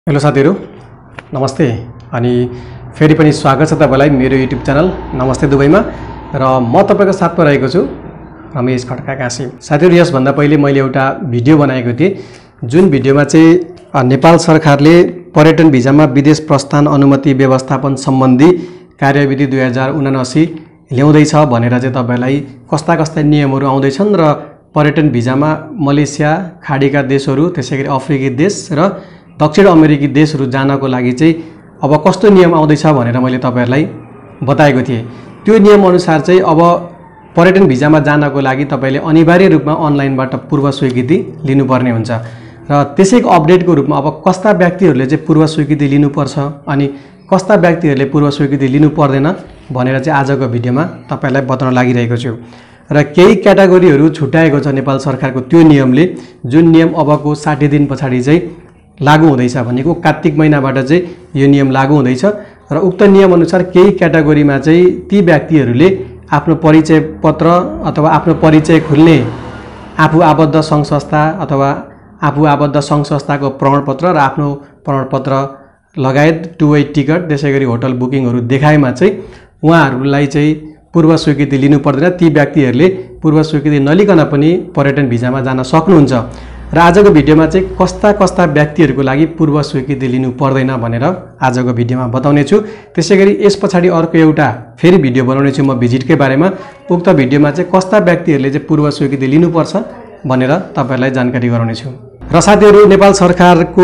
Hello साथीहरु, नमस्ते अनि फेरि पनि स्वागत छ तपाईलाई मेरो युट्युब च्यानल नमस्ते दुबईमा र म तपाईको साथमा रहेको छु रमेश खड्का काशी। साथीहरु, यस भन्दा पहिले मैले एउटा भिडियो बनाएको थिएँ जुन भिडियोमा चाहिँ नेपाल सरकारले पर्यटन भिजामा विदेश प्रस्थान अनुमति व्यवस्थापन सम्बन्धी कार्यविधि 2079 ल्याउँदैछ भनेर चाहिँ तपाईलाई कस्ता कस्ता नियमहरू आउँदैछन् र पर्यटन भिजामा मलेसिया, खाडीका देशहरू, त्यसैगरी अफ्रिकी देश र दक्षिण अमेरिकी देशहरू जानको लागि चाहिँ अब कस्तो नियम आउँदैछ भनेर मैले तपाईहरुलाई बताएको थिएँ। त्यो नियम अनुसार चाहिँ अब पर्यटन भिजामा जानको लागि तपाईले अनिवार्य रूपमा अनलाइनबाट पूर्व स्वीकृति लिनुपर्ने हुन्छ र त्यसैको अपडेटको रूपमा अब कस्ता व्यक्तिहरूले चाहिँ पूर्व स्वीकृति लिनुपर्छ अनि कस्ता व्यक्तिहरूले पूर्व स्वीकृति लिनु पर्दैन भनेर चाहिँ आजको भिडियोमा तपाईलाई बताउन लागिरहेको छु। र केही क्याटेगोरीहरू छुट्याएको छ नेपाल सरकारको त्यो नियमले, जुन नियम अबको 60 दिन पछाडि चाहिँ लागू हुँदैछ भनेको कार्तिक महिनाबाट चाहिँ यो नियम लागू हुँदैछ र उक्त नियम अनुसार केही क्याटेगोरीमा चाहिँ ती व्यक्तिहरूले आफ्नो परिचय पत्र अथवा आफ्नो परिचय खुल्ने आफू आबद्ध सङ्घ संस्था अथवा आफू आबद्ध सङ्घ संस्थाको प्रमाणपत्र र आफ्नो प्रमाणपत्र लगायत टु वे टिकट त्यसैगरी होटल बुकिङहरू देखाएमा चाहिँ उहाँहरूलाई चाहिँ पूर्व स्वीकृति लिनु पर्दैन। ती व्यक्तिहरूले पूर्व स्वीकृति नलिकन पनि पर्यटन भिजामा जान सक्नुहुन्छ र आजको भिडियोमा चाहिँ कस्ता कस्ता व्यक्तिहरूको लागि पूर्व स्वीकृति लिनु पर्दैन भनेर आजको भिडियोमा बताउने छु। त्यसैगरी यस पछाडि अर्को एउटा फेरि भिडियो बनाउने छु म भिजिटकै बारेमा। उक्त भिडियोमा चाहिँ कस्ता व्यक्तिहरूले चाहिँ पूर्व स्वीकृति लिनुपर्छ भनेर तपाईहरुलाई जानकारी गराउने छु। र साथीहरु, नेपाल सरकारको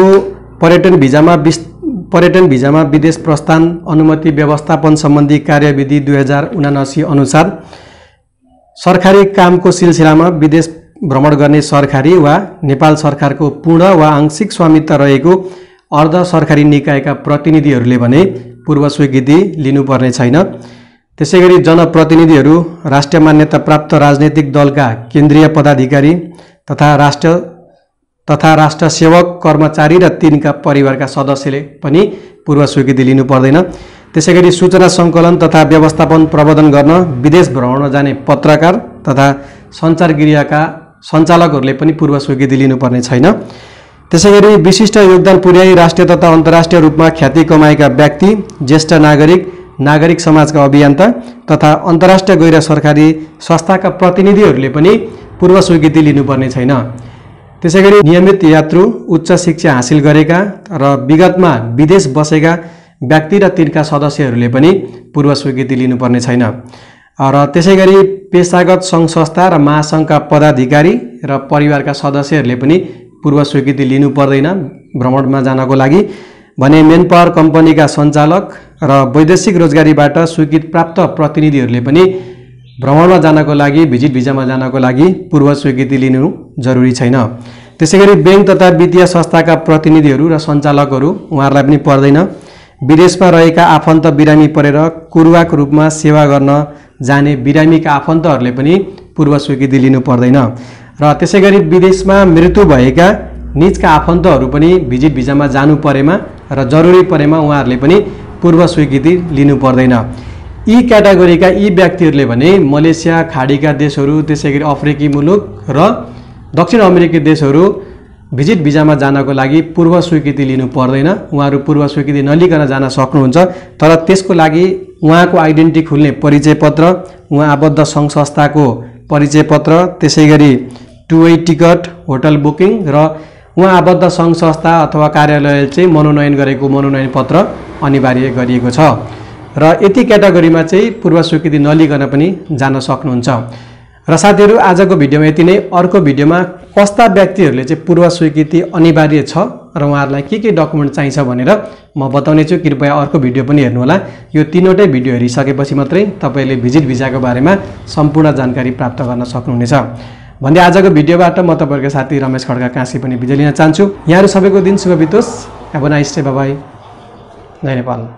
पर्यटन भिजामा विदेश प्रस्थान अनुमति व्यवस्थापन सम्बन्धी कार्यविधि 2079 अनुसार सरकारी कामको सिलसिलामा विदेश भ्रमण गर्ने सरकारी वा नेपाल सरकारको पूर्ण वा आंशिक स्वामित्व रहेको अर्ध सरकारी निकायका प्रतिनिधिहरूले भने पूर्व स्वीकृति लिनुपर्ने छैन। त्यसैगरी जनप्रतिनिधिहरू, राष्ट्रिय मान्यता प्राप्त राजनैतिक दलका केन्द्रीय पदाधिकारी तथा राष्ट्र सेवक कर्मचारी र तिनका परिवारका सदस्यले पनि पूर्व स्वीकृति लिनु पर्दैन। त्यसैगरी सूचना सङ्कलन तथा व्यवस्थापन प्रबन्धन गर्न विदेश भ्रमणमा जाने पत्रकार तथा सञ्चार गृहका सञ्चालकहरूले पनि पूर्व स्वीकृति लिनुपर्ने छैन। त्यसैगरी विशिष्ट योगदान पुर्याई राष्ट्रिय तथा अन्तर्राष्ट्रिय रूपमा ख्याति कमाएका व्यक्ति, ज्येष्ठ नागरिक समाजका अभियन्ता तथा अन्तर्राष्ट्रिय गैर सरकारी संस्थाका प्रतिनिधिहरूले पनि पूर्व स्वीकृति लिनुपर्ने छैन। त्यसैगरी नियमित यात्रु, उच्च शिक्षा हासिल गरेका र विगतमा विदेश बसेका व्यक्ति र तिनका सदस्यहरूले पनि पूर्व स्वीकृति लिनुपर्ने छैन। र त्यसैगरी पेशागत सङ्घ संस्था र महासङ्घका पदाधिकारी र परिवारका सदस्यहरूले पनि पूर्व स्वीकृति लिनु पर्दैन भ्रमणमा जानको लागि भने मेन पावर कम्पनीका सञ्चालक र वैदेशिक रोजगारीबाट स्वीकृति प्राप्त प्रतिनिधिहरूले पनि भ्रमणमा जानको लागि भिजिट भिजामा जानको लागि पूर्व स्वीकृति लिनु जरुरी छैन। त्यसैगरी बैंक तथा वित्तीय संस्थाका प्रतिनिधिहरू र सञ्चालकहरू उहाँहरूलाई पनि पर्दैन। विदेशमा रहेका आफन्त बिरामी परेर कुरुवाको रूपमा सेवा गर्न जाने बिरामीका आफन्तहरूले पनि पूर्व स्वीकृति लिनु पर्दैन र त्यसैगरी विदेशमा मृत्यु भएका निजका आफन्तहरू पनि भिजिट भिजामा जानु परेमा र जरुरी परेमा उहाँहरूले पनि पूर्व स्वीकृति लिनु पर्दैन। यी क्याटेगोरीका यी व्यक्तिहरूले भने मलेसिया, खाडीका देशहरू, त्यसैगरी अफ्रिकी मुलुक र दक्षिण अमेरिकी देशहरू भिजिट भिजामा जानको लागि पूर्व स्वीकृति लिनु पर्दैन। उहाँहरू पूर्व स्वीकृति नलिकन जान सक्नुहुन्छ, तर त्यसको लागि उहाँको आइडेन्टिटी खुल्ने परिचय पत्र, उहाँ आबद्ध सङ्घ संस्थाको परिचय पत्र, त्यसैगरी two way ticket, hotel booking र उहाँ आबद्ध सङ्घ संस्था अथवा कार्यालयले चाहिँ मनोनयन गरेको मनोनयन पत्र अनिवार्य गरिएको छ र यति क्याटेगोरीमा चाहिँ पूर्व स्वीकृति नलिकन पनि जान सक्नुहुन्छ। र साथीहरु, आजको भिडियोमा यति नै। अर्को भिडियोमा कस्ता व्यक्तिहरूले चाहिँ पूर्व स्वीकृति अनिवार्य छ र उहाँहरूलाई के डकुमेन्ट चाहिन्छ भनेर म बताउने छु। कृपया अर्को भिडियो पनि हेर्नुहोला। यो तीनवटै भिडियो हेरिसकेपछि मात्रै तपाईले भिजिट भिजाको बारेमा सम्पूर्ण जानकारी प्राप्त गर्न सक्नुहुनेछ भन्दै आजको भिडियोबाट म तपाईहरुको साथी रमेश खड्का काशी पनि बिदा लिन चाहन्छु। यहाँहरु सबैको दिन शुभ बितोस्। Have a nice day. Bye bye. जय नेपाल।